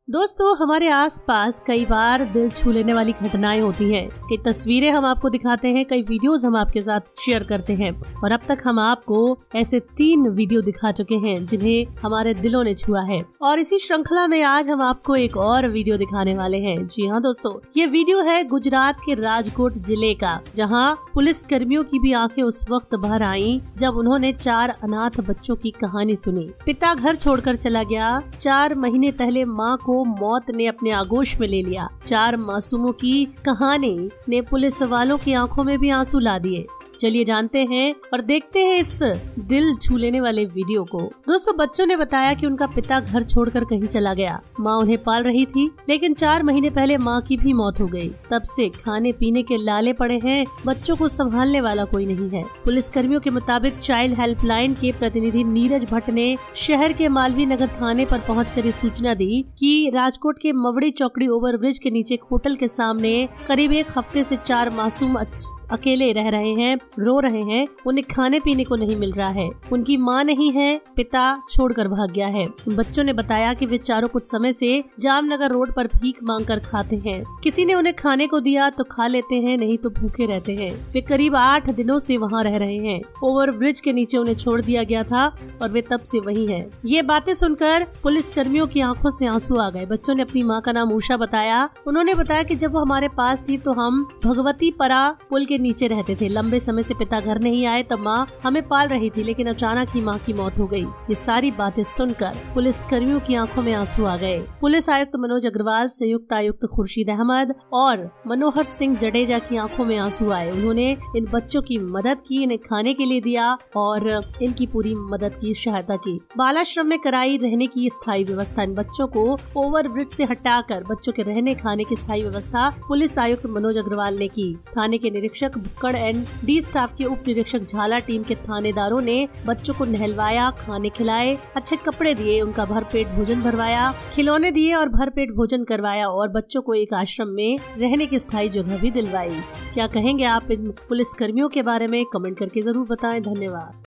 दोस्तों, हमारे आसपास कई बार दिल छू लेने वाली घटनाएं होती हैं। कई तस्वीरें हम आपको दिखाते हैं, कई वीडियोस हम आपके साथ शेयर करते हैं और अब तक हम आपको ऐसे 3 वीडियो दिखा चुके हैं जिन्हें हमारे दिलों ने छुआ है। और इसी श्रृंखला में आज हम आपको एक और वीडियो दिखाने वाले हैं। जी हाँ दोस्तों, ये वीडियो है गुजरात के राजकोट जिले का, जहाँ पुलिस कर्मियों की भी आंखें उस वक्त भर आईं जब उन्होंने 4 अनाथ बच्चों की कहानी सुनी। पिता घर छोड़कर चला गया, 4 महीने पहले माँ को मौत ने अपने आगोश में ले लिया। 4 मासूमों की कहानी ने पुलिस वालों की आंखों में भी आंसू ला दिए। चलिए जानते हैं और देखते हैं इस दिल छू लेने वाले वीडियो को। दोस्तों, बच्चों ने बताया कि उनका पिता घर छोड़कर कहीं चला गया। माँ उन्हें पाल रही थी, लेकिन 4 महीने पहले माँ की भी मौत हो गई। तब से खाने पीने के लाले पड़े हैं, बच्चों को संभालने वाला कोई नहीं है। पुलिस कर्मियों के मुताबिक चाइल्ड हेल्पलाइन के प्रतिनिधि नीरज भट्ट ने शहर के मालवीय नगर थाने पर पहुंचकर ये सूचना दी कि राजकोट के मवड़ी चौकड़ी ओवरब्रिज के नीचे एक होटल के सामने करीब 1 हफ्ते से 4 मासूम अकेले रह रहे हैं, रो रहे हैं। उन्हें खाने पीने को नहीं मिल रहा है, उनकी माँ नहीं है, पिता छोड़कर भाग गया है। बच्चों ने बताया कि वे चारों कुछ समय से जामनगर रोड पर भीख मांगकर खाते हैं। किसी ने उन्हें खाने को दिया तो खा लेते हैं, नहीं तो भूखे रहते हैं। वे करीब 8 दिनों से वहाँ रह रहे हैं। ओवर ब्रिज के नीचे उन्हें छोड़ दिया गया था और वे तब से वहीं हैं। ये बातें सुनकर पुलिस कर्मियों की आंखों से आंसू आ गए। बच्चों ने अपनी माँ का नाम उषा बताया। उन्होंने बताया कि जब वो हमारे पास थी तो हम भगवती परा पुल के नीचे रहते थे। लंबे समय से पिता घर नहीं आए तब माँ हमें पाल रही थी, लेकिन अचानक ही माँ की मौत हो गई। ये सारी बातें सुनकर पुलिस कर्मियों की आंखों में आंसू आ गए। पुलिस आयुक्त मनोज अग्रवाल, संयुक्त आयुक्त खुर्शीद अहमद और मनोहर सिंह जडेजा की आंखों में आंसू आए। उन्होंने इन बच्चों की मदद की, इन्हें खाने के लिए दिया और इनकी पूरी मदद की, सहायता की। बालाश्रम में कराई रहने की स्थायी व्यवस्था। इन बच्चों को ओवर ब्रिज से हटाकर बच्चों के रहने खाने की स्थायी व्यवस्था पुलिस आयुक्त मनोज अग्रवाल ने की। थाने के निरीक्षक भुक्कड़ एंड डी स्टाफ के उप निरीक्षक झाला टीम के थानेदारों ने बच्चों को नहलवाया, खाने खिलाए, अच्छे कपड़े दिए, उनका भरपेट भोजन भरवाया, खिलौने दिए और भरपेट भोजन करवाया और बच्चों को एक आश्रम में रहने की स्थायी जगह भी दिलवाई। क्या कहेंगे आप इन पुलिस कर्मियों के बारे में? कमेंट करके जरूर बताएं। धन्यवाद।